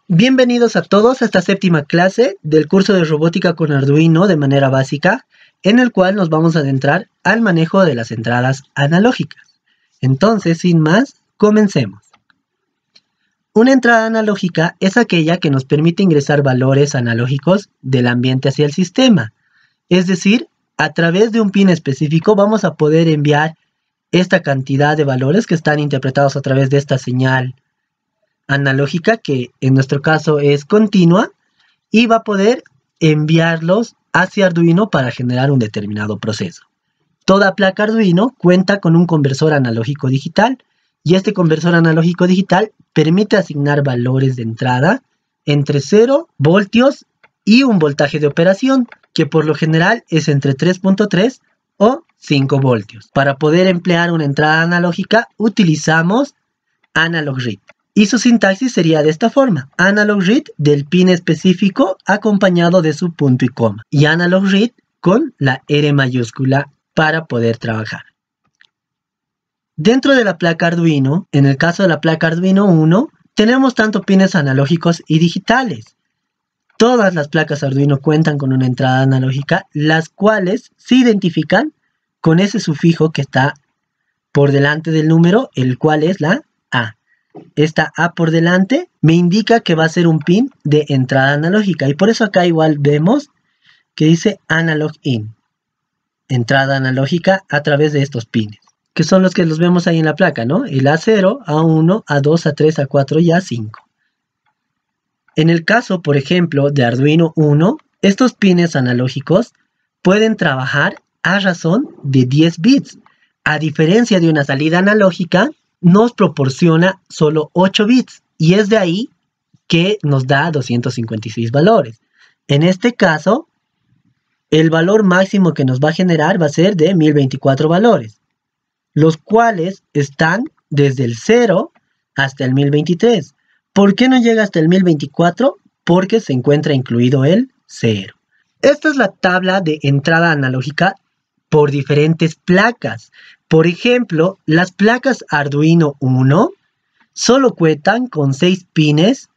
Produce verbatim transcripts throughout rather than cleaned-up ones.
Bienvenidos a todos a esta séptima clase del curso de robótica con Arduino de manera básica, en el cual nos vamos a adentrar al manejo de las entradas analógicas. Entonces, sin más, comencemos. Una entrada analógica es aquella que nos permite ingresar valores analógicos del ambiente hacia el sistema. Es decir, a través de un pin específico vamos a poder enviar esta cantidad de valores que están interpretados a través de esta señal analógica, que en nuestro caso es continua, y va a poder enviarlos hacia Arduino para generar un determinado proceso. Toda placa Arduino cuenta con un conversor analógico digital, y este conversor analógico digital permite asignar valores de entrada entre cero voltios y un voltaje de operación, que por lo general es entre tres punto tres o cinco voltios. Para poder emplear una entrada analógica utilizamos Analog Read. Y su sintaxis sería de esta forma: Analog Read del pin específico acompañado de su punto y coma. Y Analog Read con la R mayúscula para poder trabajar. Dentro de la placa Arduino, en el caso de la placa Arduino uno, tenemos tanto pines analógicos y digitales. Todas las placas Arduino cuentan con una entrada analógica, las cuales se identifican con ese sufijo que está por delante del número, el cual es la A. Esta A por delante me indica que va a ser un pin de entrada analógica, y por eso acá igual vemos que dice Analog In, entrada analógica a través de estos pines, que son los que los vemos ahí en la placa, ¿no? El A cero, A uno, A dos, A tres, A cuatro y A cinco. En el caso, por ejemplo, de Arduino uno, estos pines analógicos pueden trabajar a razón de diez bits, a diferencia de una salida analógica nos proporciona solo ocho bits, y es de ahí que nos da doscientos cincuenta y seis valores. En este caso, el valor máximo que nos va a generar va a ser de mil veinticuatro valores, los cuales están desde el cero hasta el mil veintitrés. ¿Por qué no llega hasta el mil veinticuatro? Porque se encuentra incluido el cero. Esta es la tabla de entrada analógica por diferentes placas. Por ejemplo, las placas Arduino uno solo cuentan con seis pines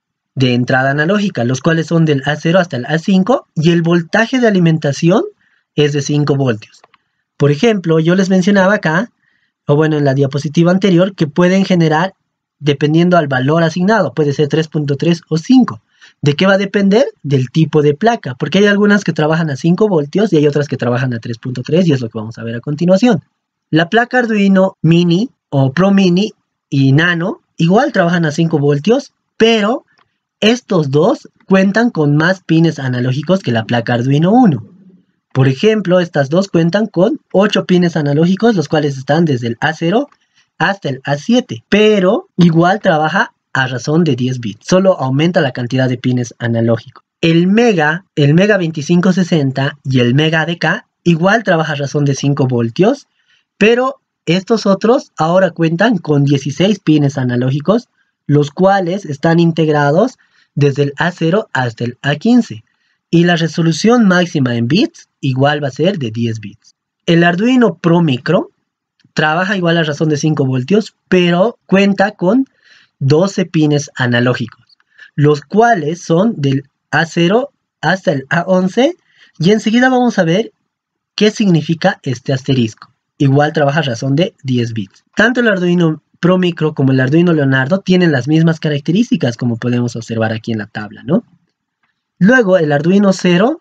de entrada analógica, los cuales son del A cero hasta el A cinco, y el voltaje de alimentación es de cinco voltios. Por ejemplo, yo les mencionaba acá, o bueno, en la diapositiva anterior, que pueden generar, dependiendo al valor asignado, puede ser tres punto tres o cinco. ¿De qué va a depender? Del tipo de placa, porque hay algunas que trabajan a cinco voltios y hay otras que trabajan a tres punto tres, y es lo que vamos a ver a continuación. La placa Arduino Mini o Pro Mini y Nano igual trabajan a cinco voltios, pero estos dos cuentan con más pines analógicos que la placa Arduino uno. Por ejemplo, estas dos cuentan con ocho pines analógicos, los cuales están desde el A cero hasta el A siete, pero igual trabaja a razón de diez bits, solo aumenta la cantidad de pines analógicos. El Mega, el Mega veinticinco sesenta y el Mega A D K igual trabaja a razón de cinco voltios, pero estos otros ahora cuentan con dieciséis pines analógicos, los cuales están integrados desde el A cero hasta el A quince, y la resolución máxima en bits igual va a ser de diez bits. El Arduino Pro Micro trabaja igual a razón de cinco voltios, pero cuenta con doce pines analógicos, los cuales son del A cero hasta el A once, y enseguida vamos a ver qué significa este asterisco. Igual trabaja a razón de diez bits. Tanto el Arduino Pro Micro como el Arduino Leonardo tienen las mismas características, como podemos observar aquí en la tabla, ¿no? Luego el Arduino cero,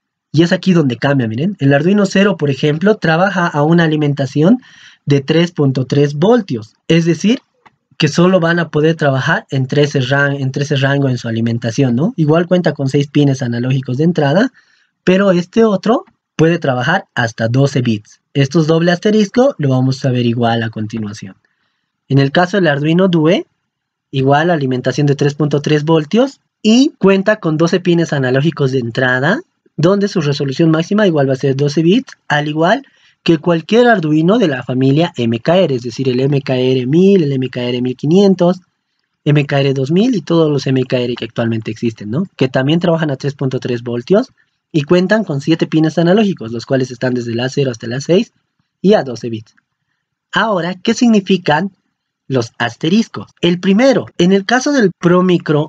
y es aquí donde cambia, miren. El Arduino cero, por ejemplo, trabaja a una alimentación de tres punto tres voltios, es decir, que solo van a poder trabajar en trece, ran en trece rango en su alimentación, ¿no? Igual cuenta con seis pines analógicos de entrada, pero este otro puede trabajar hasta doce bits. Estos doble asterisco lo vamos a ver igual a continuación. En el caso del Arduino Due, igual alimentación de tres punto tres voltios y cuenta con doce pines analógicos de entrada, donde su resolución máxima igual va a ser doce bits, al igual que cualquier Arduino de la familia M K R, es decir, el M K R mil, el M K R mil quinientos, M K R dos mil y todos los M K R que actualmente existen, ¿no? Que también trabajan a tres punto tres voltios y cuentan con siete pines analógicos, los cuales están desde el A cero hasta el A seis y a doce bits. Ahora, ¿qué significan los asteriscos? El primero, en el caso del Pro Micro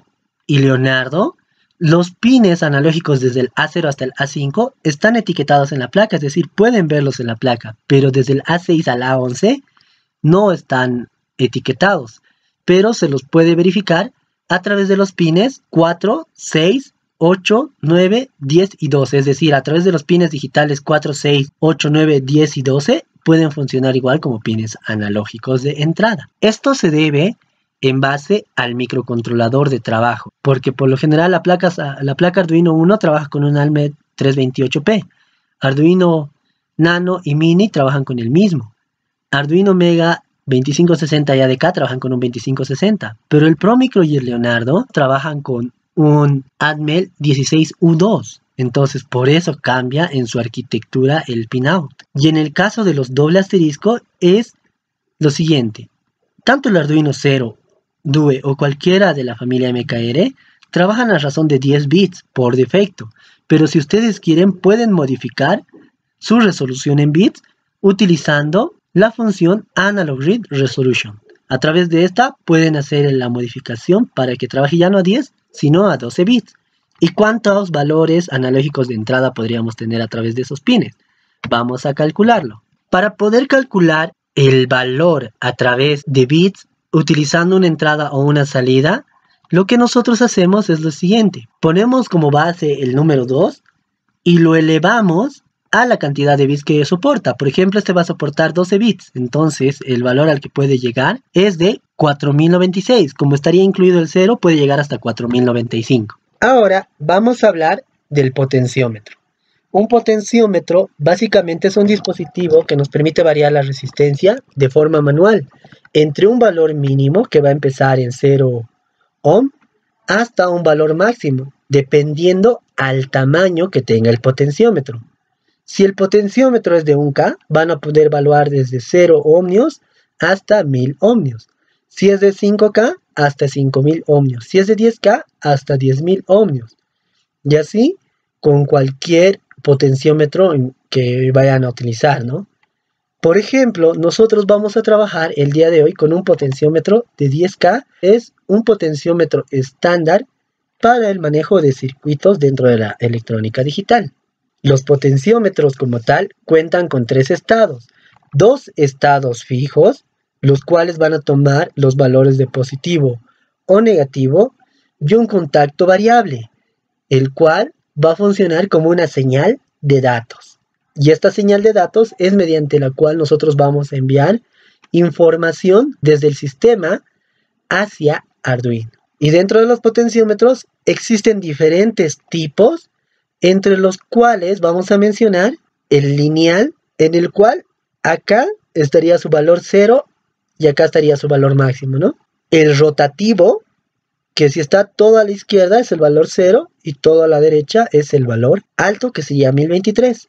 y Leonardo, los pines analógicos desde el A cero hasta el A cinco están etiquetados en la placa, es decir, pueden verlos en la placa, pero desde el A seis al A once no están etiquetados, pero se los puede verificar a través de los pines cuatro, seis, ocho, nueve, diez y doce, es decir, a través de los pines digitales cuatro, seis, ocho, nueve, diez y doce pueden funcionar igual como pines analógicos de entrada. Esto se debe en base al microcontrolador de trabajo, porque por lo general la placa, la placa Arduino Uno trabaja con un Almed trescientos veintiocho P, Arduino Nano y Mini trabajan con el mismo, Arduino Mega veinticinco sesenta y A D K trabajan con un veinticinco sesenta, pero el ProMicro y el Leonardo trabajan con un Atmel dieciséis U dos, entonces por eso cambia en su arquitectura el pinout. Y en el caso de los doble asterisco es lo siguiente, tanto el Arduino cero, Due o cualquiera de la familia M K R trabajan a razón de diez bits por defecto, pero si ustedes quieren pueden modificar su resolución en bits utilizando la función Analog Read Resolution. A través de esta pueden hacer la modificación para que trabaje ya no a diez, sino a doce bits. ¿Y cuántos valores analógicos de entrada podríamos tener a través de esos pines? Vamos a calcularlo. Para poder calcular el valor a través de bits utilizando una entrada o una salida, lo que nosotros hacemos es lo siguiente. Ponemos como base el número dos y lo elevamos a la cantidad de bits que soporta. Por ejemplo, este va a soportar doce bits. Entonces, el valor al que puede llegar es de cuatro mil noventa y seis. Como estaría incluido el cero, puede llegar hasta cuatro mil noventa y cinco. Ahora, vamos a hablar del potenciómetro. Un potenciómetro básicamente es un dispositivo que nos permite variar la resistencia de forma manual entre un valor mínimo que va a empezar en cero ohm hasta un valor máximo, dependiendo al tamaño que tenga el potenciómetro. Si el potenciómetro es de un K, van a poder evaluar desde cero ohmios hasta mil ohmios. Si es de cinco K, hasta cinco mil ohmios. Si es de diez K, hasta diez mil ohmios. Y así con cualquier potenciómetro que vayan a utilizar, ¿no? Por ejemplo, nosotros vamos a trabajar el día de hoy con un potenciómetro de diez K. Es un potenciómetro estándar para el manejo de circuitos dentro de la electrónica digital. Los potenciómetros como tal cuentan con tres estados. Dos estados fijos, los cuales van a tomar los valores de positivo o negativo, y un contacto variable, el cual va a funcionar como una señal de datos. Y esta señal de datos es mediante la cual nosotros vamos a enviar información desde el sistema hacia Arduino. Y dentro de los potenciómetros existen diferentes tipos, entre los cuales vamos a mencionar el lineal, en el cual acá estaría su valor cero y acá estaría su valor máximo, ¿no? El rotativo, que si está todo a la izquierda es el valor cero y todo a la derecha es el valor alto, que sería mil veintitrés.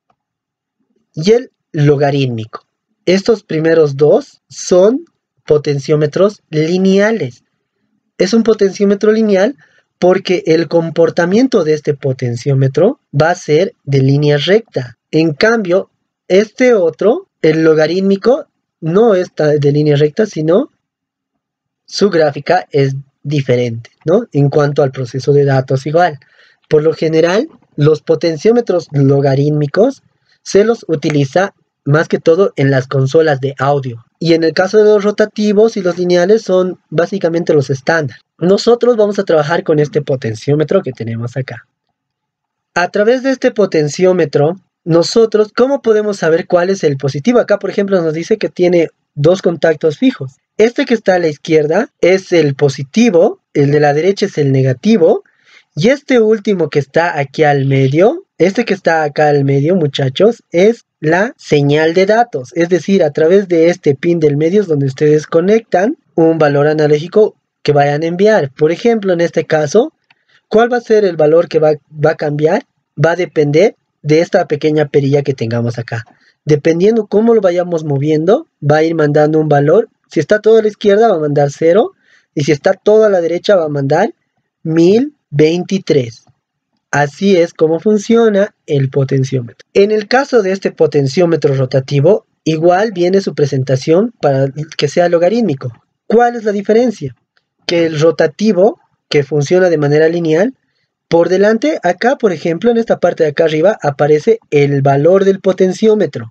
Y el logarítmico. Estos primeros dos son potenciómetros lineales. Es un potenciómetro lineal porque el comportamiento de este potenciómetro va a ser de línea recta. En cambio, este otro, el logarítmico, no es de línea recta, sino su gráfica es diferente, ¿no? En cuanto al proceso de datos igual. Por lo general, los potenciómetros logarítmicos se los utiliza más que todo en las consolas de audio. Y en el caso de los rotativos y los lineales son básicamente los estándar. Nosotros vamos a trabajar con este potenciómetro que tenemos acá. A través de este potenciómetro, nosotros, ¿cómo podemos saber cuál es el positivo? Acá, por ejemplo, nos dice que tiene dos contactos fijos. Este que está a la izquierda es el positivo, el de la derecha es el negativo, y este último que está aquí al medio, este que está acá al medio, muchachos, es la señal de datos. Es decir, a través de este pin del medio es donde ustedes conectan un valor analógico que vayan a enviar. Por ejemplo, en este caso, ¿cuál va a ser el valor que va, va a cambiar? Va a depender de esta pequeña perilla que tengamos acá. Dependiendo cómo lo vayamos moviendo, va a ir mandando un valor. Si está todo a la izquierda va a mandar cero, y si está todo a la derecha va a mandar mil veintitrés. Así es como funciona el potenciómetro. En el caso de este potenciómetro rotativo, igual viene su presentación para que sea logarítmico. ¿Cuál es la diferencia? Que el rotativo que funciona de manera lineal, por delante, acá por ejemplo, en esta parte de acá arriba, aparece el valor del potenciómetro.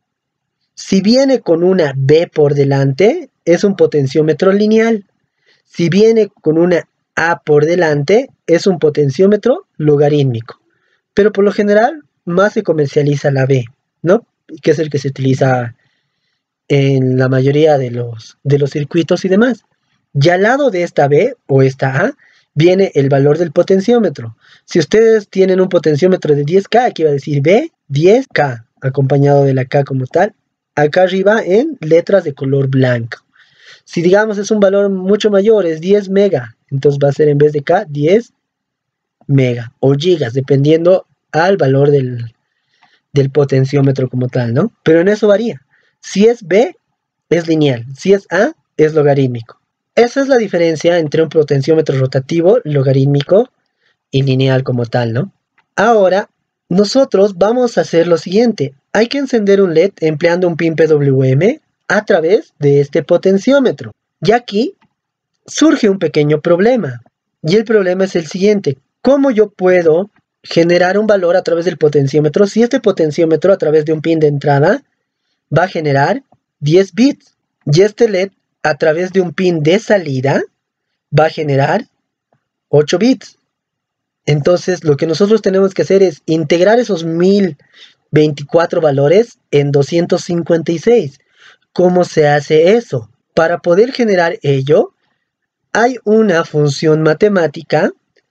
Si viene con una B por delante, es un potenciómetro lineal. Si viene con una A por delante, es un potenciómetro logarítmico. Pero por lo general, más se comercializa la B, ¿no? Que es el que se utiliza en la mayoría de los, de los circuitos y demás. Y al lado de esta B o esta A, viene el valor del potenciómetro. Si ustedes tienen un potenciómetro de diez K, aquí va a decir B, diez K, acompañado de la K como tal, acá arriba en letras de color blanco. Si digamos es un valor mucho mayor, es diez mega, entonces va a ser en vez de K, diez mega o gigas, dependiendo al valor del, del potenciómetro como tal, ¿no? Pero en eso varía. Si es B, es lineal. Si es A, es logarítmico. Esa es la diferencia entre un potenciómetro rotativo, logarítmico y lineal como tal, ¿no? Ahora, nosotros vamos a hacer lo siguiente. Hay que encender un L E D empleando un pin P W M a través de este potenciómetro. Y aquí surge un pequeño problema. Y el problema es el siguiente. ¿Cómo yo puedo generar un valor a través del potenciómetro si este potenciómetro a través de un pin de entrada va a generar diez bits? Y este L E D a través de un pin de salida va a generar ocho bits. Entonces lo que nosotros tenemos que hacer es integrar esos mil veinticuatro valores en doscientos cincuenta y seis. ¿Cómo se hace eso? Para poder generar ello, hay una función matemática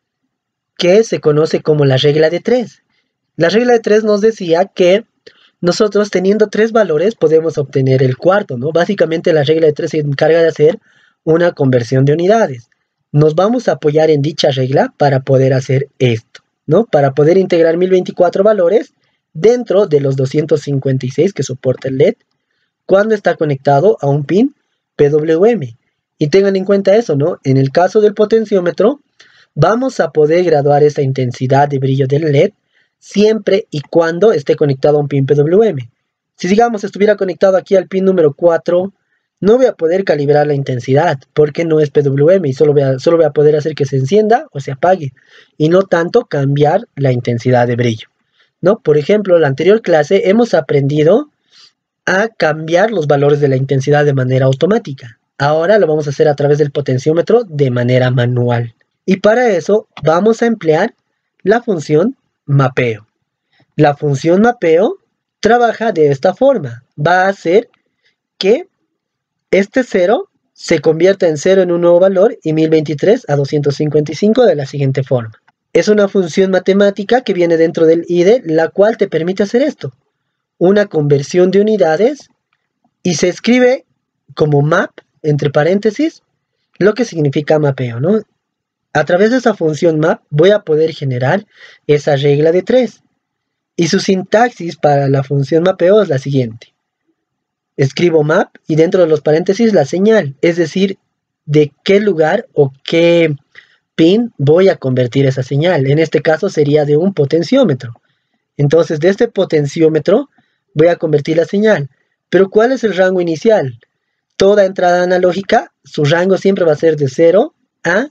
que se conoce como la regla de tres. La regla de tres nos decía que nosotros teniendo tres valores podemos obtener el cuarto, ¿no? Básicamente la regla de tres se encarga de hacer una conversión de unidades. Nos vamos a apoyar en dicha regla para poder hacer esto, ¿no? Para poder integrar mil veinticuatro valores dentro de los doscientos cincuenta y seis que soporta el L E D cuando está conectado a un pin P W M. Y tengan en cuenta eso, ¿no? En el caso del potenciómetro, vamos a poder graduar esa intensidad de brillo del L E D siempre y cuando esté conectado a un pin P W M. Si digamos estuviera conectado aquí al pin número cuatro, no voy a poder calibrar la intensidad porque no es P W M y solo voy, a, solo voy a poder hacer que se encienda o se apague y no tanto cambiar la intensidad de brillo, ¿no? Por ejemplo, en la anterior clase hemos aprendido a cambiar los valores de la intensidad de manera automática. Ahora lo vamos a hacer a través del potenciómetro de manera manual. Y para eso vamos a emplear la función mapeo. La función mapeo trabaja de esta forma. Va a hacer que este cero se convierta en cero en un nuevo valor y mil veintitrés a doscientos cincuenta y cinco de la siguiente forma. Es una función matemática que viene dentro del I D E, la cual te permite hacer esto. Una conversión de unidades y se escribe como map, entre paréntesis, lo que significa mapeo, ¿no? A través de esa función map voy a poder generar esa regla de tres. Y su sintaxis para la función mapeo es la siguiente. Escribo map y dentro de los paréntesis la señal, es decir, de qué lugar o qué pin voy a convertir esa señal. En este caso sería de un potenciómetro. Entonces de este potenciómetro voy a convertir la señal. Pero ¿cuál es el rango inicial? Toda entrada analógica, su rango siempre va a ser de cero a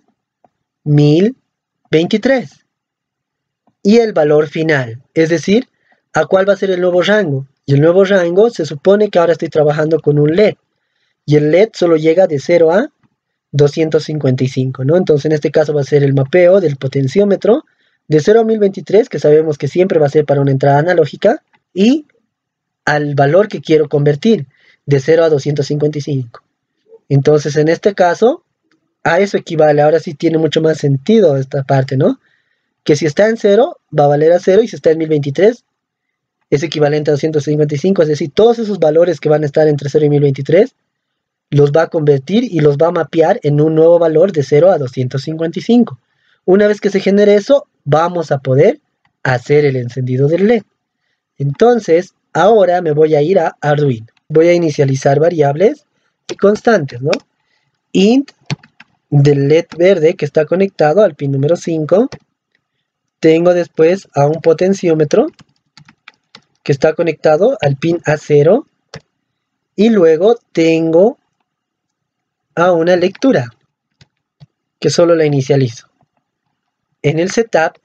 mil veintitrés. Y el valor final, es decir, ¿a cuál va a ser el nuevo rango? Y el nuevo rango se supone que ahora estoy trabajando con un L E D. Y el L E D solo llega de cero a doscientos cincuenta y cinco, ¿no? Entonces en este caso va a ser el mapeo del potenciómetro de cero a mil veintitrés, que sabemos que siempre va a ser para una entrada analógica, y al valor que quiero convertir, de cero a doscientos cincuenta y cinco. Entonces en este caso, a eso equivale. Ahora sí tiene mucho más sentido esta parte, ¿no? Que si está en cero, va a valer a cero, y si está en mil veintitrés, es equivalente a doscientos cincuenta y cinco, es decir, todos esos valores que van a estar entre cero y mil veintitrés, los va a convertir y los va a mapear en un nuevo valor de cero a doscientos cincuenta y cinco. Una vez que se genere eso, vamos a poder hacer el encendido del L E D. Entonces, ahora me voy a ir a Arduino. Voy a inicializar variables y constantes, ¿no? Int del L E D verde que está conectado al pin número cinco. Tengo después a un potenciómetro que está conectado al pin A cero. Y luego tengo a una lectura que solo la inicializo. En el setup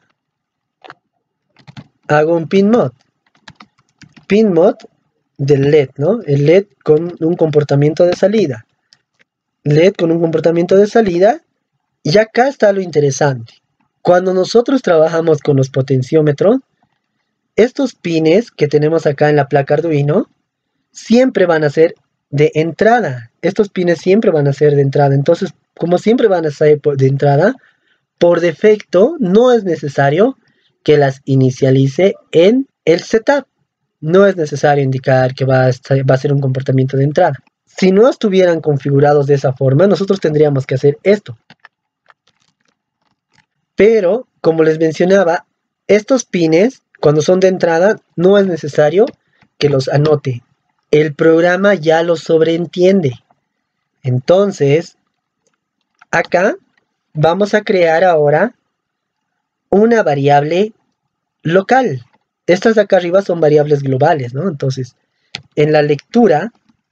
hago un pin mod. Pin mod del L E D, ¿no? El L E D con un comportamiento de salida. L E D con un comportamiento de salida. Y acá está lo interesante. Cuando nosotros trabajamos con los potenciómetros, estos pines que tenemos acá en la placa Arduino siempre van a ser de entrada. Estos pines siempre van a ser de entrada. Entonces, como siempre van a ser de entrada, por defecto no es necesario que las inicialice en el setup. No es necesario indicar que va a, estar, va a ser un comportamiento de entrada. Si no estuvieran configurados de esa forma, nosotros tendríamos que hacer esto. Pero, como les mencionaba, estos pines, cuando son de entrada, no es necesario que los anote. El programa ya los sobreentiende. Entonces, acá vamos a crear ahora una variable local. Estas de acá arriba son variables globales, ¿no? Entonces, en la lectura,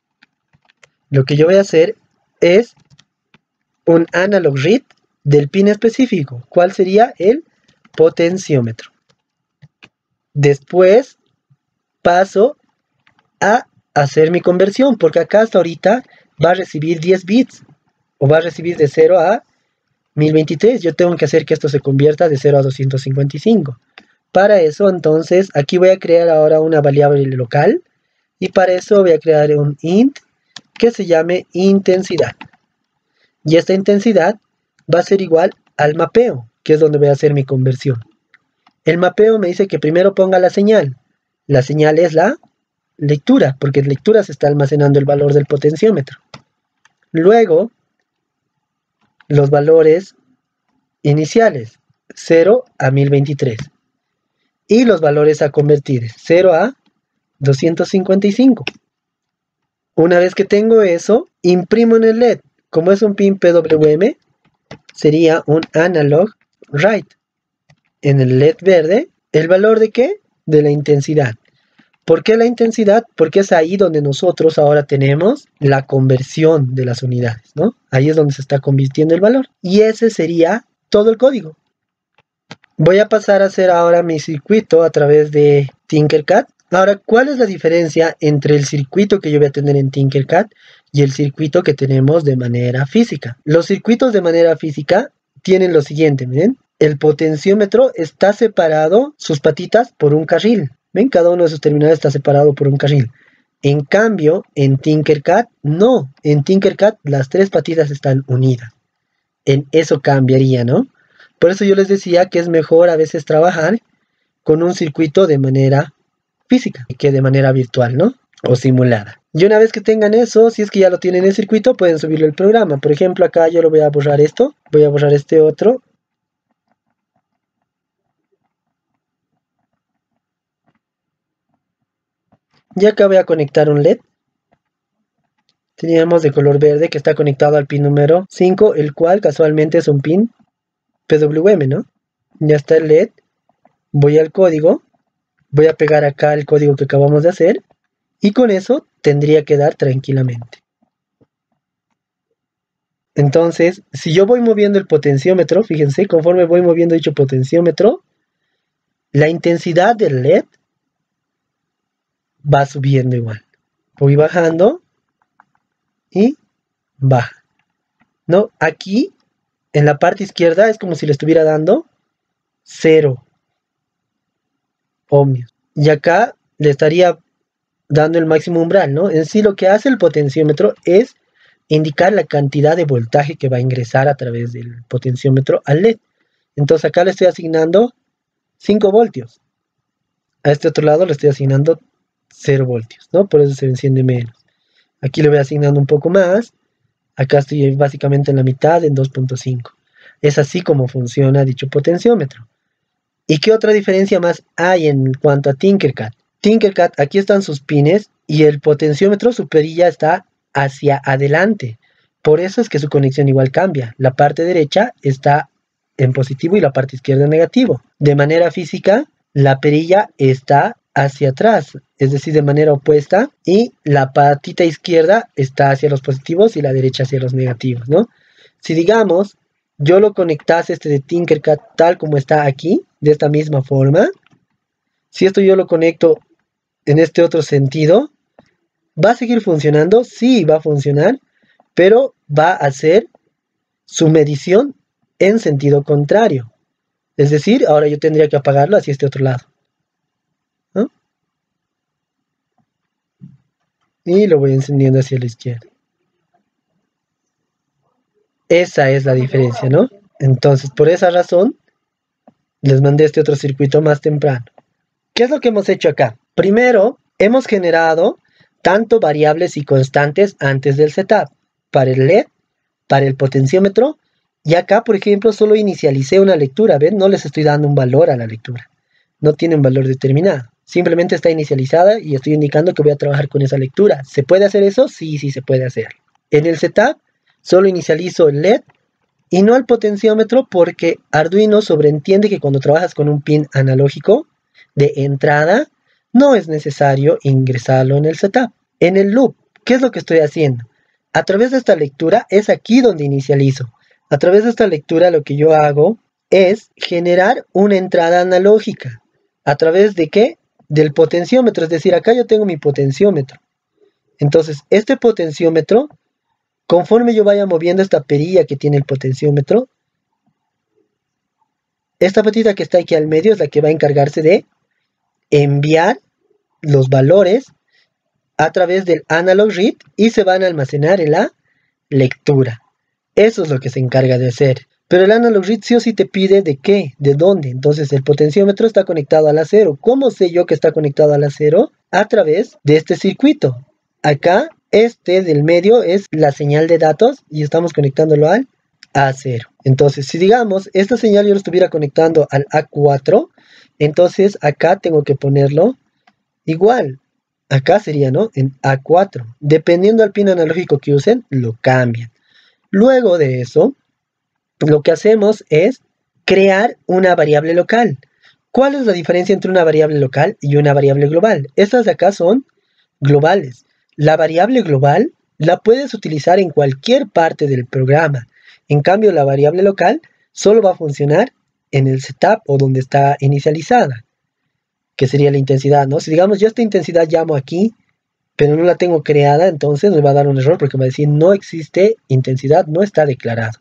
lo que yo voy a hacer es un analog read del pin específico. ¿Cuál sería? El potenciómetro. Después paso a hacer mi conversión, porque acá hasta ahorita va a recibir diez bits, o va a recibir de cero a mil veintitrés. Yo tengo que hacer que esto se convierta de cero a doscientos cincuenta y cinco. Para eso, entonces, aquí voy a crear ahora una variable local, y para eso voy a crear un int que se llame intensidad. Y esta intensidad va a ser igual al mapeo, que es donde voy a hacer mi conversión. El mapeo me dice que primero ponga la señal. La señal es la lectura, porque en lectura se está almacenando el valor del potenciómetro. Luego, los valores iniciales, cero a mil veintitrés. Y los valores a convertir, cero a doscientos cincuenta y cinco. Una vez que tengo eso, imprimo en el L E D. Como es un pin P W M, sería un analog write. En el L E D verde, ¿el valor de qué? De la intensidad. ¿Por qué la intensidad? Porque es ahí donde nosotros ahora tenemos la conversión de las unidades, ¿no? Ahí es donde se está convirtiendo el valor. Y ese sería todo el código. Voy a pasar a hacer ahora mi circuito a través de Tinkercad. Ahora, ¿cuál es la diferencia entre el circuito que yo voy a tener en Tinkercad y el circuito que tenemos de manera física? Los circuitos de manera física tienen lo siguiente, miren. El potenciómetro está separado, sus patitas, por un carril. ¿Ven? Cada uno de sus terminales está separado por un carril. En cambio, en Tinkercad, no. En Tinkercad, las tres patitas están unidas. En eso cambiaría, ¿no? Por eso yo les decía que es mejor a veces trabajar con un circuito de manera física que de manera virtual, ¿no? O simulada. Y una vez que tengan eso, si es que ya lo tienen en el circuito, pueden subirlo al programa. Por ejemplo, acá yo lo voy a borrar esto. Voy a borrar este otro. Y acá voy a conectar un L E D. Teníamos de color verde que está conectado al pin número cinco, el cual casualmente es un pin P W M, ¿no? Ya está el L E D. Voy al código. Voy a pegar acá el código que acabamos de hacer. Y con eso tendría que dar tranquilamente. Entonces, si yo voy moviendo el potenciómetro, fíjense, conforme voy moviendo dicho potenciómetro, la intensidad del L E D va subiendo igual. Voy bajando y baja. ¿No? Aquí, en la parte izquierda, es como si le estuviera dando cero ohmios. Y acá le estaría dando el máximo umbral, ¿no? En sí, lo que hace el potenciómetro es indicar la cantidad de voltaje que va a ingresar a través del potenciómetro al L E D. Entonces acá le estoy asignando cinco voltios. A este otro lado le estoy asignando cero voltios, ¿no? Por eso se enciende menos. Aquí le voy asignando un poco más. Acá estoy básicamente en la mitad, en dos punto cinco. Es así como funciona dicho potenciómetro. ¿Y qué otra diferencia más hay en cuanto a Tinkercad? Tinkercad, aquí están sus pines y el potenciómetro, su perilla está hacia adelante. Por eso es que su conexión igual cambia. La parte derecha está en positivo y la parte izquierda en negativo. De manera física, la perilla está hacia atrás, es decir, de manera opuesta, y la patita izquierda está hacia los positivos y la derecha hacia los negativos, ¿no? Si digamos yo lo conectase este de Tinkercad tal como está aquí, de esta misma forma, si esto yo lo conecto en este otro sentido, ¿va a seguir funcionando? Sí, va a funcionar, pero va a hacer su medición en sentido contrario. Es decir, ahora yo tendría que apagarlo hacia este otro lado, ¿no? Y lo voy encendiendo hacia la izquierda. Esa es la diferencia, ¿no? Entonces, por esa razón, les mandé este otro circuito más temprano. ¿Qué es lo que hemos hecho acá? Primero, hemos generado tanto variables y constantes antes del setup, para el L E D, para el potenciómetro, y acá, por ejemplo, solo inicialicé una lectura, ¿ven? No les estoy dando un valor a la lectura, no tiene un valor determinado, simplemente está inicializada y estoy indicando que voy a trabajar con esa lectura. ¿Se puede hacer eso? Sí, sí se puede hacer. En el setup, solo inicializo el L E D y no el potenciómetro porque Arduino sobreentiende que cuando trabajas con un pin analógico de entrada, no es necesario ingresarlo en el setup. En el loop, ¿qué es lo que estoy haciendo? A través de esta lectura es aquí donde inicializo. A través de esta lectura lo que yo hago es generar una entrada analógica. ¿A través de qué? Del potenciómetro, es decir, acá yo tengo mi potenciómetro. Entonces, este potenciómetro, conforme yo vaya moviendo esta perilla que tiene el potenciómetro, esta patita que está aquí al medio es la que va a encargarse de enviar los valores a través del analog read y se van a almacenar en la lectura. Eso es lo que se encarga de hacer. Pero el analog read sí o sí te pide de qué, de dónde. Entonces el potenciómetro está conectado al acero. ¿Cómo sé yo que está conectado al acero? A través de este circuito. Acá, este del medio es la señal de datos y estamos conectándolo al A cero. Entonces, si digamos, esta señal yo lo estuviera conectando al A cuatro, entonces acá tengo que ponerlo igual. Acá sería, ¿no? En A cuatro. Dependiendo del pin analógico que usen, lo cambian. Luego de eso, lo que hacemos es crear una variable local. ¿Cuál es la diferencia entre una variable local y una variable global? Estas de acá son globales. La variable global la puedes utilizar en cualquier parte del programa. En cambio, la variable local solo va a funcionar en el setup o donde está inicializada, que sería la intensidad, ¿no? Si digamos yo esta intensidad llamo aquí, pero no la tengo creada, entonces me va a dar un error porque va a decir no existe intensidad, no está declarado.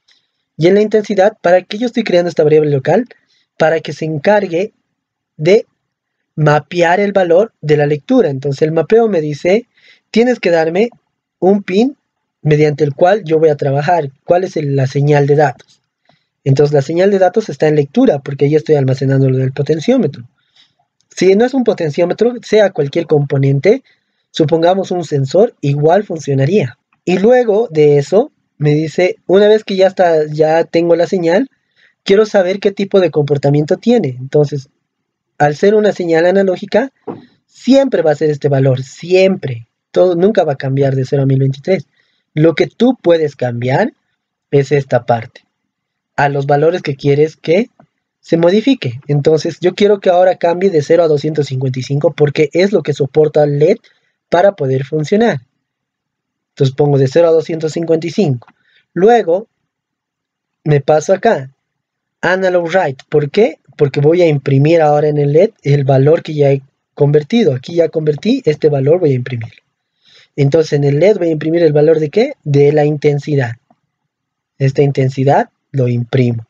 Y en la intensidad, ¿para qué yo estoy creando esta variable local? Para que se encargue de mapear el valor de la lectura. Entonces el mapeo me dice, tienes que darme un pin mediante el cual yo voy a trabajar. ¿Cuál es el, la señal de datos? Entonces la señal de datos está en lectura, porque ahí estoy almacenando lo del potenciómetro. Si no es un potenciómetro, sea cualquier componente, supongamos un sensor, igual funcionaría. Y luego de eso, me dice, una vez que ya está, ya tengo la señal, quiero saber qué tipo de comportamiento tiene. Entonces, al ser una señal analógica, siempre va a ser este valor, siempre. Todo, nunca va a cambiar de cero a mil veintitrés. Lo que tú puedes cambiar es esta parte, a los valores que quieres que se modifique. Entonces, yo quiero que ahora cambie de cero a doscientos cincuenta y cinco porque es lo que soporta el L E D para poder funcionar. Entonces pongo de cero a doscientos cincuenta y cinco. Luego, me paso acá, Analog Write. ¿Por qué? Porque voy a imprimir ahora en el L E D el valor que ya he convertido. Aquí ya convertí, este valor voy a imprimir. Entonces en el L E D voy a imprimir el valor de ¿qué? De la intensidad. Esta intensidad lo imprimo.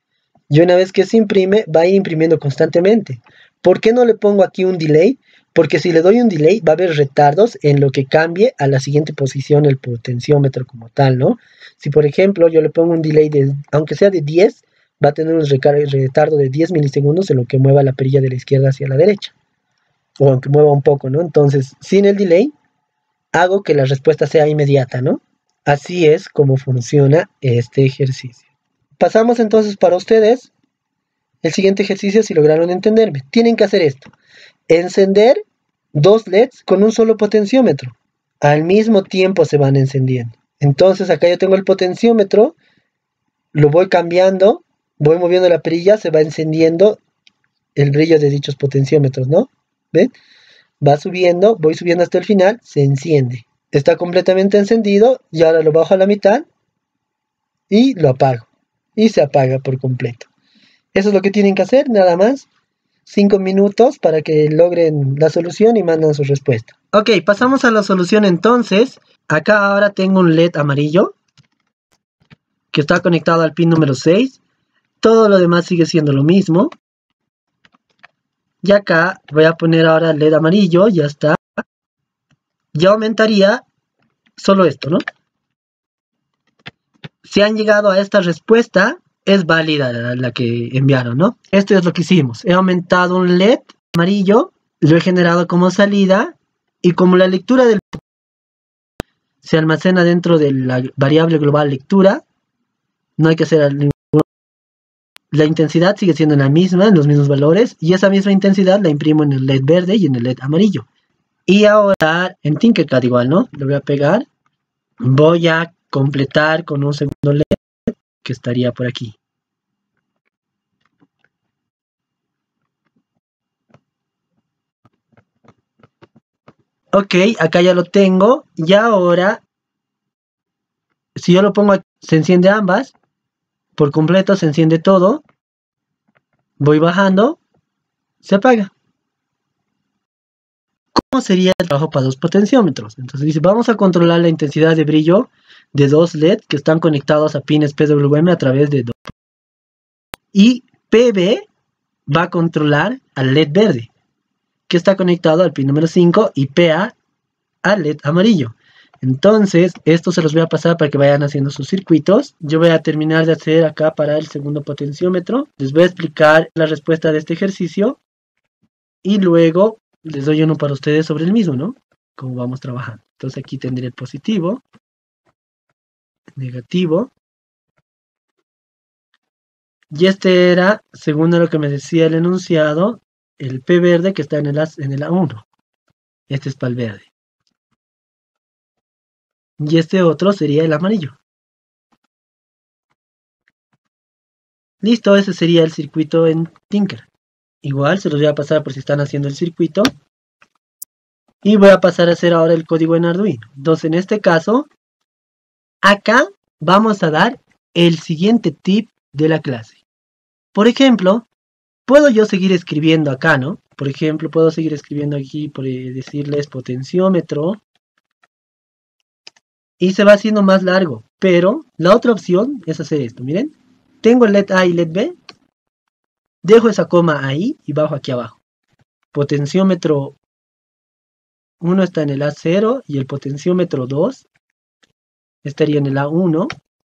Y una vez que se imprime, va a ir imprimiendo constantemente. ¿Por qué no le pongo aquí un delay? Porque si le doy un delay, va a haber retardos en lo que cambie a la siguiente posición el potenciómetro como tal, ¿no? Si por ejemplo yo le pongo un delay de, aunque sea de diez, va a tener un retardo de diez milisegundos en lo que mueva la perilla de la izquierda hacia la derecha. O aunque mueva un poco, ¿no? Entonces, sin el delay, hago que la respuesta sea inmediata, ¿no? Así es como funciona este ejercicio. Pasamos entonces para ustedes el siguiente ejercicio si lograron entenderme. Tienen que hacer esto. Encender dos L E Ds con un solo potenciómetro. Al mismo tiempo se van encendiendo. Entonces acá yo tengo el potenciómetro, lo voy cambiando, voy moviendo la perilla, se va encendiendo el brillo de dichos potenciómetros, ¿no? ¿Ven? Va subiendo, voy subiendo hasta el final, se enciende. Está completamente encendido y ahora lo bajo a la mitad y lo apago. y se apaga por completo. Eso es lo que tienen que hacer, nada más. cinco minutos para que logren la solución y mandan su respuesta. Ok, pasamos a la solución entonces. Acá ahora tengo un L E D amarillo que está conectado al pin número seis. Todo lo demás sigue siendo lo mismo. Y acá voy a poner ahora el L E D amarillo, ya está. Ya aumentaría solo esto, ¿no? Si han llegado a esta respuesta, es válida la, la que enviaron, ¿no? Esto es lo que hicimos. He aumentado un L E D amarillo, lo he generado como salida, y como la lectura del se almacena dentro de la variable global lectura, no hay que hacer ningún... La intensidad sigue siendo la misma, en los mismos valores, y esa misma intensidad la imprimo en el L E D verde y en el L E D amarillo. Y ahora en Tinkercad igual, ¿no? Lo voy a pegar. Voy a completar con un segundo L E D que estaría por aquí. Ok, acá ya lo tengo. Y ahora, si yo lo pongo aquí, se enciende ambas. Por completo se enciende todo. Voy bajando. Se apaga. ¿Cómo sería el trabajo para dos potenciómetros? Entonces dice, vamos a controlar la intensidad de brillo de dos L E D que están conectados a pines P W M a través de dos. Y P B va a controlar al L E D verde, que está conectado al pin número cinco, y P A al L E D amarillo. Entonces, esto se los voy a pasar para que vayan haciendo sus circuitos. Yo voy a terminar de hacer acá para el segundo potenciómetro. Les voy a explicar la respuesta de este ejercicio. Y luego les doy uno para ustedes sobre el mismo, ¿no? Como vamos trabajando. Entonces aquí tendré el positivo, negativo. Y este era, según lo que me decía el enunciado, el P verde que está en el, A, en el A uno. Este es para el verde. Y este otro sería el amarillo. Listo, ese sería el circuito en Tinker. Igual se los voy a pasar por si están haciendo el circuito. Y voy a pasar a hacer ahora el código en Arduino. Entonces en este caso, acá vamos a dar el siguiente tip de la clase. Por ejemplo, puedo yo seguir escribiendo acá, ¿no? Por ejemplo, puedo seguir escribiendo aquí, por decirles potenciómetro. Y se va haciendo más largo. Pero la otra opción es hacer esto, miren. Tengo el L E D A y L E D B. Dejo esa coma ahí y bajo aquí abajo. Potenciómetro uno está en el A cero y el potenciómetro dos estaría en el A uno.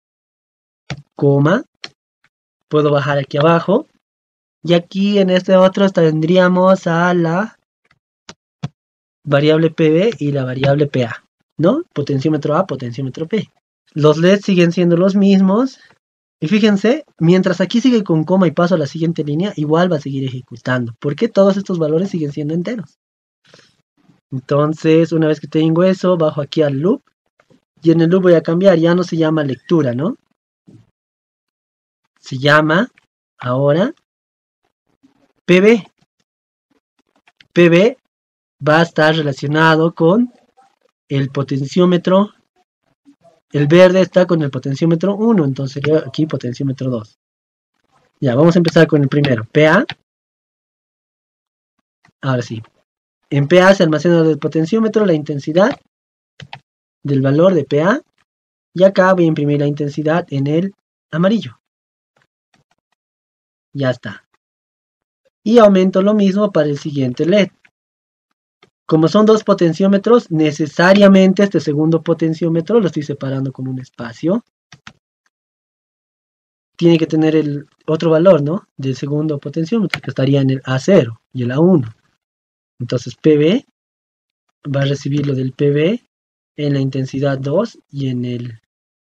Coma. Puedo bajar aquí abajo. Y aquí en este otro tendríamos a la variable P B y la variable P A, ¿no? Potenciómetro A, potenciómetro P. Los L E D siguen siendo los mismos. Y fíjense, mientras aquí sigue con coma y paso a la siguiente línea, igual va a seguir ejecutando. Porque todos estos valores siguen siendo enteros. Entonces, una vez que tengo eso, bajo aquí al loop. Y en el loop voy a cambiar, ya no se llama lectura, ¿no? Se llama ahora P B. P B va a estar relacionado con el potenciómetro. El verde está con el potenciómetro uno, entonces sería aquí potenciómetro dos. Ya, vamos a empezar con el primero. P A. Ahora sí. En P A se almacena del potenciómetro la intensidad del valor de P A. Y acá voy a imprimir la intensidad en el amarillo. Ya está. Y aumento lo mismo para el siguiente L E D. Como son dos potenciómetros, necesariamente este segundo potenciómetro lo estoy separando con un espacio. Tiene que tener el otro valor, ¿no? Del segundo potenciómetro, que estaría en el A cero y el A uno. Entonces P B va a recibir lo del P B en la intensidad dos y en el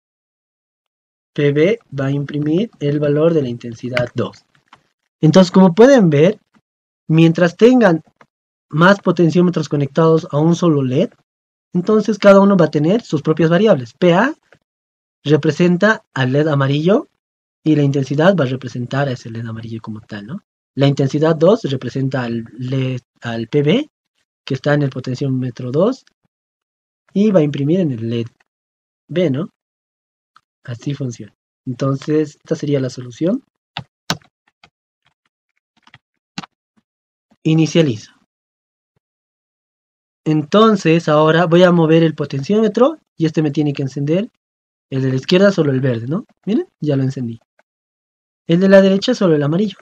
P B va a imprimir el valor de la intensidad dos. Entonces, como pueden ver, mientras tengan más potenciómetros conectados a un solo L E D, entonces cada uno va a tener sus propias variables. P A representa al L E D amarillo y la intensidad va a representar a ese L E D amarillo como tal, ¿no? La intensidad dos representa al, L E D, al P B, que está en el potenciómetro dos, y va a imprimir en el L E D B, ¿no? Así funciona. Entonces, esta sería la solución. Inicializo. Entonces, ahora voy a mover el potenciómetro y este me tiene que encender. El de la izquierda solo el verde, ¿no? Miren, ya lo encendí. El de la derecha solo el amarillo.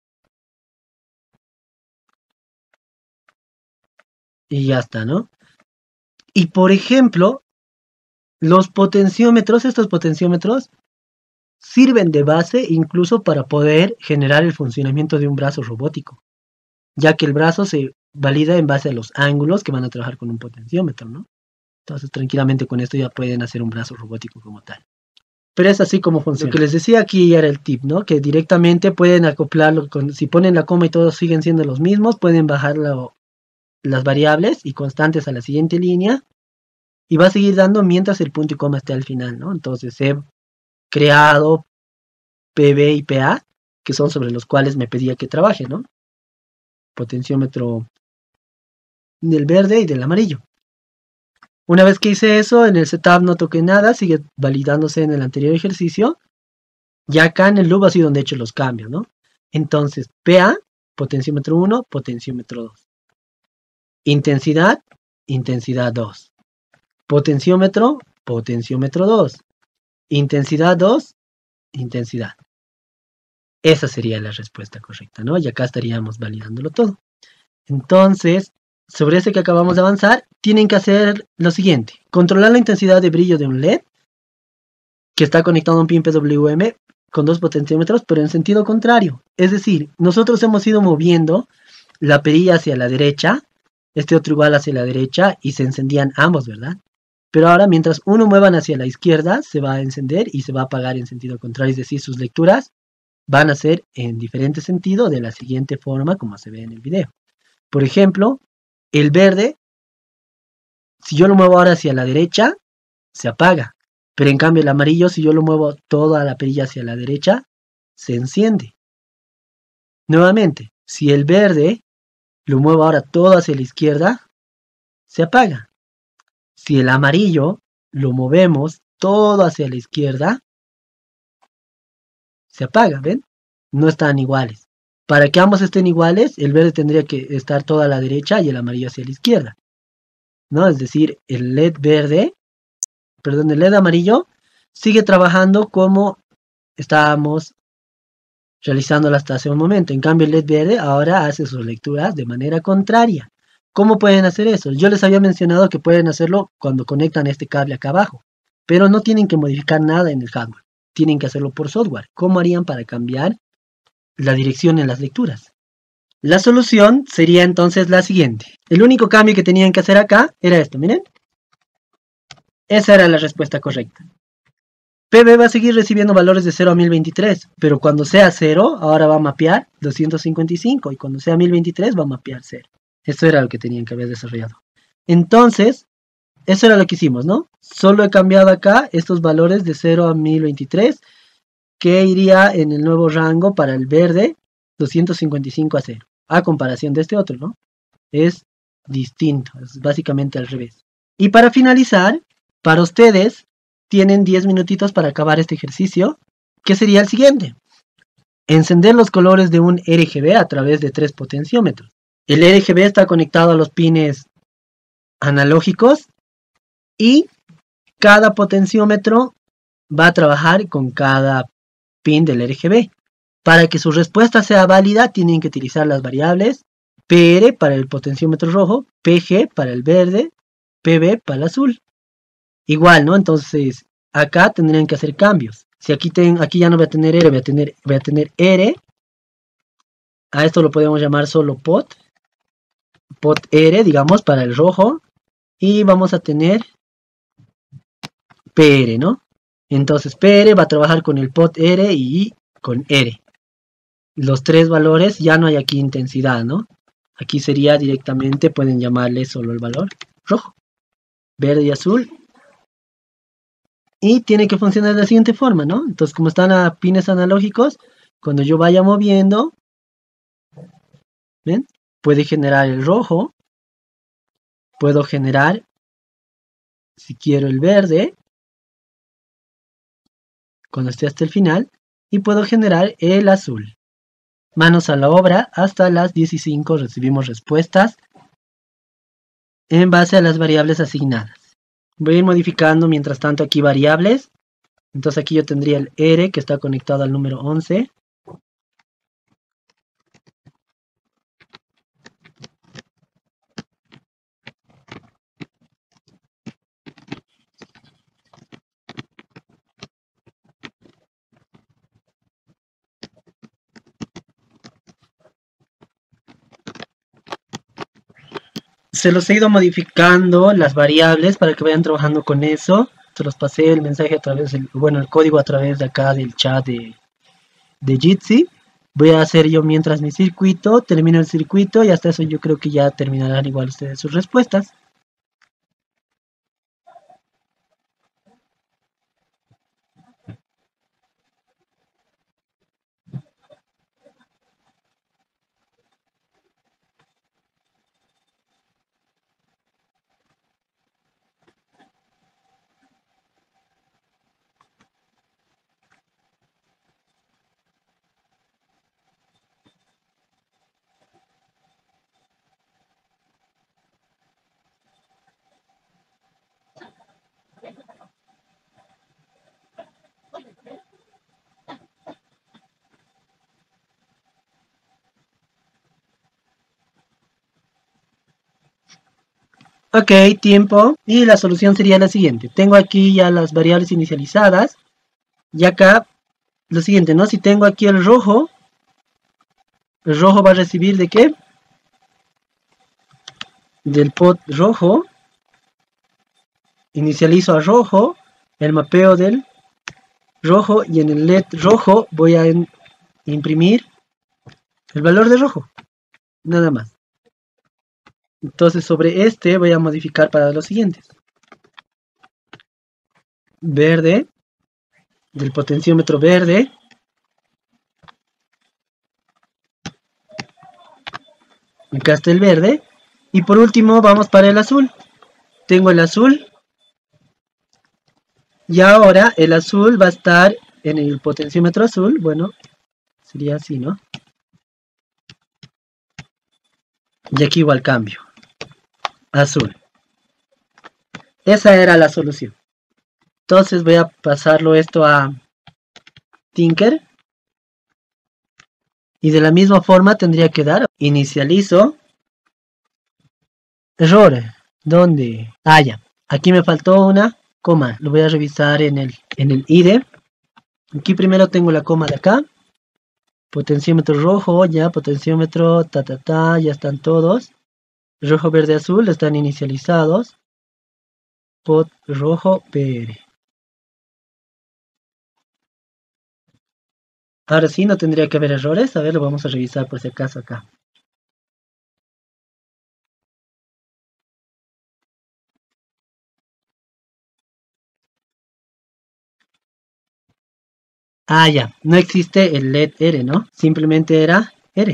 Y ya está, ¿no? Y por ejemplo, los potenciómetros, estos potenciómetros, sirven de base incluso para poder generar el funcionamiento de un brazo robótico, ya que el brazo se valida en base a los ángulos que van a trabajar con un potenciómetro, ¿no? Entonces tranquilamente con esto ya pueden hacer un brazo robótico como tal. Pero es así como funciona. Lo que les decía aquí era el tip, ¿no? Que directamente pueden acoplarlo, con, si ponen la coma y todos siguen siendo los mismos, pueden bajar la, las variables y constantes a la siguiente línea y va a seguir dando mientras el punto y coma esté al final, ¿no? Entonces he creado P B y P A, que son sobre los cuales me pedía que trabaje, ¿no? Potenciómetro del verde y del amarillo. Una vez que hice eso, en el setup no toqué nada, sigue validándose en el anterior ejercicio. Ya acá en el loop ha sido donde he hecho los cambios, ¿no? Entonces, P A, potenciómetro uno, potenciómetro dos. Intensidad, intensidad dos. Potenciómetro, potenciómetro dos. Intensidad dos, intensidad. Esa sería la respuesta correcta, ¿no? Y acá estaríamos validándolo todo. Entonces, sobre ese que acabamos de avanzar, tienen que hacer lo siguiente. Controlar la intensidad de brillo de un L E D que está conectado a un pin P W M con dos potenciómetros, pero en sentido contrario. Es decir, nosotros hemos ido moviendo la perilla hacia la derecha, este otro igual hacia la derecha, y se encendían ambos, ¿verdad? Pero ahora, mientras uno muevan hacia la izquierda, se va a encender y se va a apagar en sentido contrario, es decir, sus lecturas van a ser en diferente sentido de la siguiente forma como se ve en el video. Por ejemplo, el verde, si yo lo muevo ahora hacia la derecha, se apaga. Pero en cambio el amarillo, si yo lo muevo toda la perilla hacia la derecha, se enciende. Nuevamente, si el verde lo muevo ahora todo hacia la izquierda, se apaga. Si el amarillo lo movemos todo hacia la izquierda, se apaga, ¿ven? No están iguales. Para que ambos estén iguales, el verde tendría que estar toda a la derecha y el amarillo hacia la izquierda, ¿no? Es decir, el L E D verde, perdón, el L E D amarillo sigue trabajando como estábamos realizándola hasta hace un momento. En cambio, el L E D verde ahora hace sus lecturas de manera contraria. ¿Cómo pueden hacer eso? Yo les había mencionado que pueden hacerlo cuando conectan este cable acá abajo, pero no tienen que modificar nada en el hardware. Tienen que hacerlo por software. ¿Cómo harían para cambiar la dirección en las lecturas? La solución sería entonces la siguiente. El único cambio que tenían que hacer acá era esto, miren. Esa era la respuesta correcta. P B va a seguir recibiendo valores de cero a mil veintitrés, pero cuando sea cero, ahora va a mapear doscientos cincuenta y cinco, y cuando sea mil veintitrés va a mapear cero. Eso era lo que tenían que haber desarrollado. Entonces, eso era lo que hicimos, ¿no? Solo he cambiado acá estos valores de cero a mil veintitrés, que iría en el nuevo rango para el verde, doscientos cincuenta y cinco a cero, a comparación de este otro, ¿no? Es distinto, es básicamente al revés. Y para finalizar, para ustedes, tienen diez minutitos para acabar este ejercicio, que sería el siguiente. Encender los colores de un R G B a través de tres potenciómetros. El R G B está conectado a los pines analógicos y cada potenciómetro va a trabajar con cada pin del R G B. Para que su respuesta sea válida, tienen que utilizar las variables P R para el potenciómetro rojo, P G para el verde, P B para el azul. Igual, ¿no? Entonces, acá tendrían que hacer cambios. Si aquí, ten, aquí ya no voy a tener R, voy a tener, voy a tener R. A esto lo podemos llamar solo pot. Pot R, digamos, para el rojo. Y vamos a tener P R, ¿no? Entonces, P R va a trabajar con el pot R y con R. Los tres valores, ya no hay aquí intensidad, ¿no? Aquí sería directamente, pueden llamarle solo el valor rojo, verde y azul. Y tiene que funcionar de la siguiente forma, ¿no? Entonces, como están a pines analógicos, cuando yo vaya moviendo, ¿ven? Puede generar el rojo. Puedo generar, si quiero, el verde. cuando esté hasta el final, y puedo generar el azul. Manos a la obra, hasta las diez y cinco recibimos respuestas en base a las variables asignadas. Voy a ir modificando mientras tanto aquí variables. Entonces aquí yo tendría el R que está conectado al número once. Se los he ido modificando las variables para que vayan trabajando con eso. Se los pasé el mensaje a través del, bueno, el código a través de acá del chat de, de Jitsi. Voy a hacer yo mientras mi circuito, termino el circuito y hasta eso yo creo que ya terminarán igual ustedes sus respuestas. Ok, tiempo. Y la solución sería la siguiente. Tengo aquí ya las variables inicializadas. Y acá, lo siguiente, ¿no? Si tengo aquí el rojo, el rojo va a recibir ¿de qué? Del pot rojo. Inicializo a rojo, el mapeo del rojo, y en el L E D rojo voy a imprimir el valor de rojo. Nada más. Entonces sobre este voy a modificar para los siguientes. Verde, del potenciómetro verde. Acá está el verde. Y por último vamos para el azul. Tengo el azul. Y ahora el azul va a estar en el potenciómetro azul. Bueno, sería así, ¿no? Y aquí igual cambio. Azul. Esa era la solución. Entonces voy a pasarlo esto a Tinker. Y de la misma forma tendría que dar. Inicializo. Error. ¿Dónde? Ah, ya. Aquí me faltó una coma. Lo voy a revisar en el, en el I D E. Aquí primero tengo la coma de acá. Potenciómetro rojo, ya. Potenciómetro, ta, ta, ta. Ya están todos. Rojo, verde, azul están inicializados. Pot rojo, P R. Ahora sí, no tendría que haber errores. A ver, lo vamos a revisar por si acaso acá. Ah, ya. No existe el L E D R, ¿no? Simplemente era R.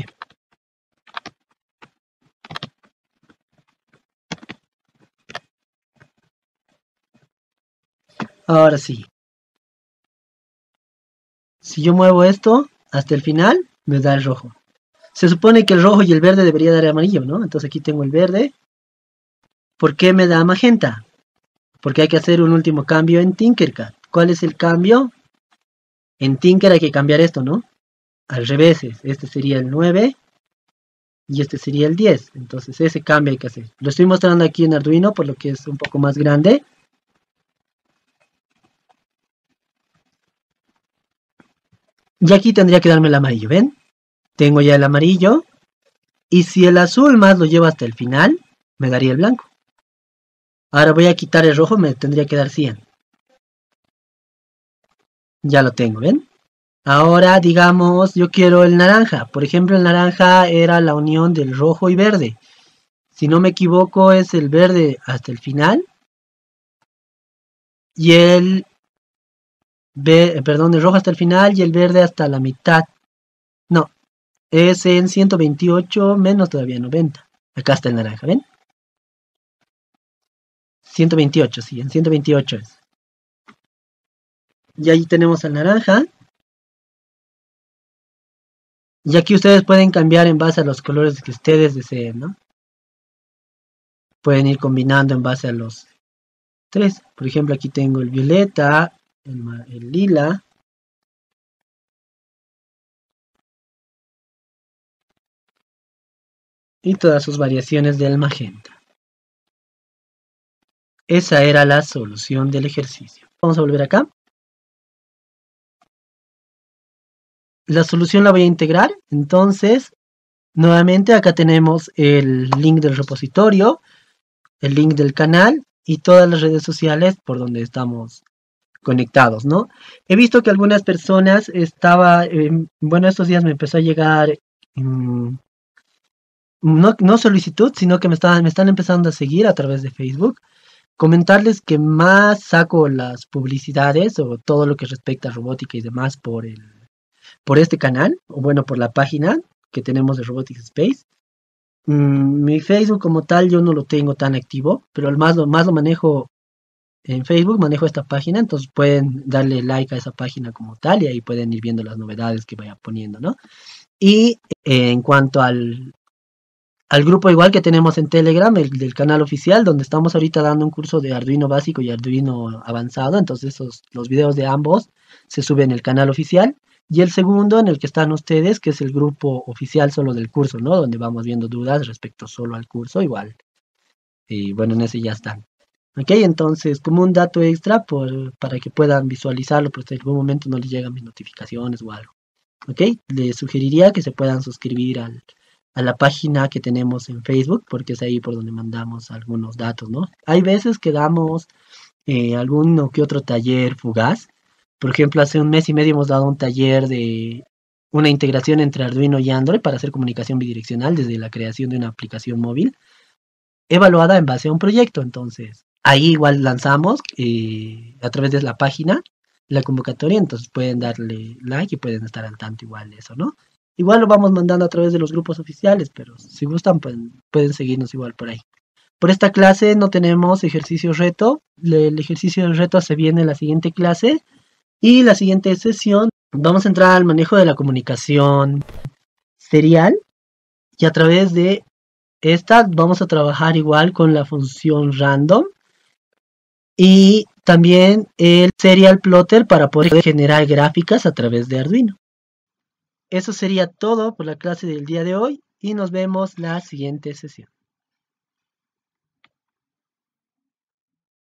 Ahora sí. Si yo muevo esto hasta el final, me da el rojo. Se supone que el rojo y el verde debería dar amarillo, ¿no? Entonces aquí tengo el verde. ¿Por qué me da magenta? Porque hay que hacer un último cambio en Tinkercad. ¿Cuál es el cambio? En Tinker hay que cambiar esto, ¿no? Al revés, este sería el nueve y este sería el diez. Entonces ese cambio hay que hacer. Lo estoy mostrando aquí en Arduino por lo que es un poco más grande. Y aquí tendría que darme el amarillo, ¿ven? Tengo ya el amarillo. Y si el azul más lo llevo hasta el final, me daría el blanco. Ahora voy a quitar el rojo, me tendría que dar cien. Ya lo tengo, ¿ven? Ahora, digamos, yo quiero el naranja. Por ejemplo, el naranja era la unión del rojo y verde. Si no me equivoco, es el verde hasta el final. Y el, perdón, el rojo hasta el final y el verde hasta la mitad. No, es en ciento veintiocho menos todavía noventa. Acá está el naranja, ¿ven? ciento veintiocho, sí, en ciento veintiocho es. Y ahí tenemos al naranja. Y aquí ustedes pueden cambiar en base a los colores que ustedes deseen, ¿no? Pueden ir combinando en base a los tres. Por ejemplo, aquí tengo el violeta, el, el lila. Y todas sus variaciones del magenta. Esa era la solución del ejercicio. Vamos a volver acá. La solución la voy a integrar. Entonces, nuevamente acá tenemos el link del repositorio, el link del canal y todas las redes sociales por donde estamos conectados, ¿no? He visto que algunas personas estaba, eh, bueno, estos días me empezó a llegar, mmm, no, no solicitud, sino que me, estaban, me están empezando a seguir a través de Facebook. Comentarles que más saco las publicidades o todo lo que respecta a robótica y demás por, el, por este canal, o bueno, por la página que tenemos de Robotics Space. Mm, mi Facebook como tal yo no lo tengo tan activo, pero el más, lo, más lo manejo en Facebook, manejo esta página, entonces pueden darle like a esa página como tal y ahí pueden ir viendo las novedades que vaya poniendo, ¿no? Y eh, en cuanto al, al grupo igual que tenemos en Telegram, el del canal oficial, donde estamos ahorita dando un curso de Arduino básico y Arduino avanzado, entonces esos, los videos de ambos se suben en el canal oficial. Y el segundo en el que están ustedes, que es el grupo oficial solo del curso, ¿no? Donde vamos viendo dudas respecto solo al curso, igual. Y bueno, en ese ya están. Ok, entonces como un dato extra por, para que puedan visualizarlo, pues en algún momento no les llegan mis notificaciones o algo. Ok, les sugeriría que se puedan suscribir al, a la página que tenemos en Facebook, porque es ahí por donde mandamos algunos datos, ¿no? Hay veces que damos eh, alguno que otro taller fugaz. Por ejemplo, hace un mes y medio hemos dado un taller de una integración entre Arduino y Android para hacer comunicación bidireccional desde la creación de una aplicación móvil evaluada en base a un proyecto. Entonces, ahí igual lanzamos eh, a través de la página la convocatoria, entonces pueden darle like y pueden estar al tanto igual de eso, ¿no? Igual lo vamos mandando a través de los grupos oficiales, pero si gustan pueden, pueden seguirnos igual por ahí. Por esta clase no tenemos ejercicio reto, el ejercicio de reto se viene en la siguiente clase. Y la siguiente sesión vamos a entrar al manejo de la comunicación serial y a través de esta vamos a trabajar igual con la función random y también el serial plotter para poder generar gráficas a través de Arduino. Eso sería todo por la clase del día de hoy y nos vemos la siguiente sesión.